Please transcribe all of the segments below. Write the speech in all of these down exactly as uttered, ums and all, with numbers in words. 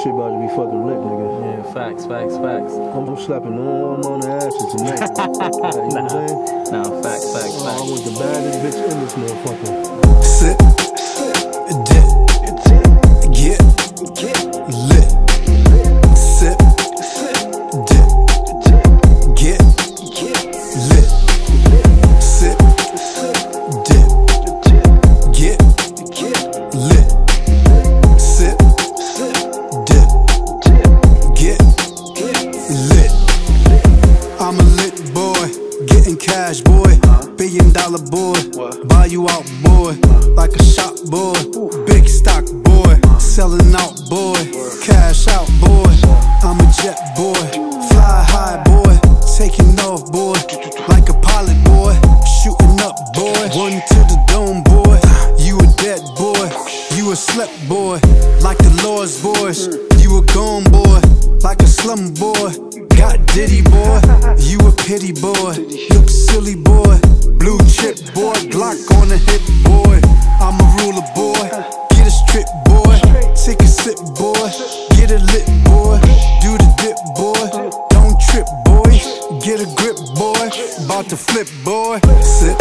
shit about to be fucking lit, nigga. Yeah, facts, facts, facts. I'm, I'm slapping all on the asses tonight. Like, you know what I'm saying? Nah, facts, facts, Oh, facts. I want the baddest bitch in this motherfucker. Sip, dip, get lit. Sip, dip, get lit. Sip, dip, get lit. Sip, dip, get lit. I'm a lit boy, getting cash, boy. Billion dollar boy, buy you out, boy. Like a shop, boy. Big stock, boy. Selling out, boy. Cash out, boy. I'm a jet, boy. Fly high, boy. Taking off, boy. Like a pilot, boy. Shooting up, boy. One to the dome, boy. You a dead boy. You a slept boy. Like the Lord's boys. You a gone boy. Like a slum boy. Got Diddy, boy. You a pity boy. Look silly, boy. Blue chip, boy. Glock on the hip, boy. I'm a ruler, boy. Get a strip, boy. Take a sip, boy. Get a lit, boy. Do the dip, boy. Don't trip, boy. Get a grip, boy. About to flip, boy. Sip,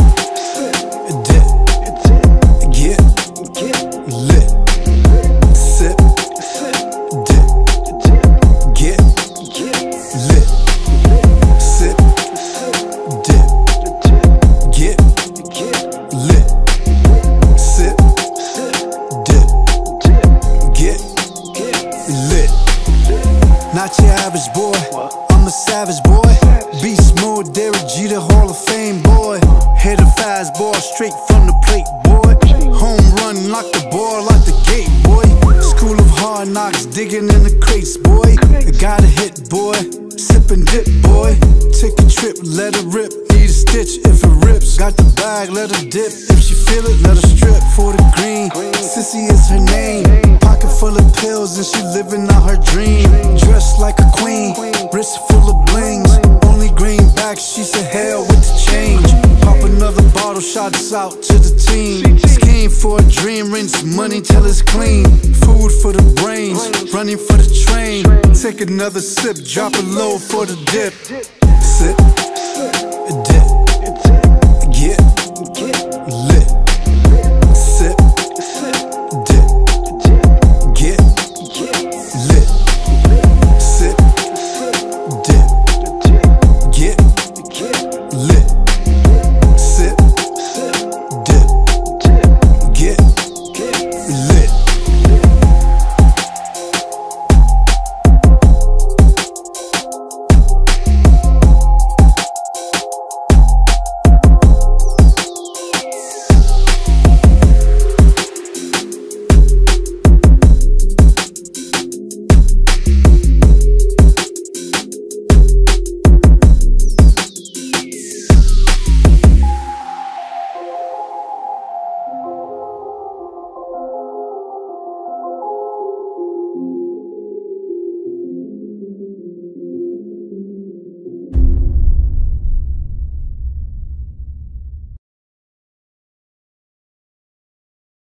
dip, get lit. Sip, dip, get lit. Sip, dip, get lit. Sip, dip, get lit. Not your average boy, I'm a savage boy. Beast mode, Derek Jeter, Hall of Fame boy. Hit a fast ball straight from the plate, boy. Home run, lock the ball out the gate, boy. School of hard knocks, digging in the crates, boy. I got a hit, boy. Sip and dip, boy. Take a trip, let it rip. Need a stitch if it rips. Got the bag, let her dip. If she feel it, let her strip for the green. Sissy is her name. Pocket full of pills and she living out her dream. Dressed like a queen, wrist full of blings. Only greenback, she said hell with the change. Pop another bottle, shots out to the team. Scheme for a dream, rinse money till it's clean. Food for the brains, running for the train. Take another sip, drop it low for the dip. Sip, dip, get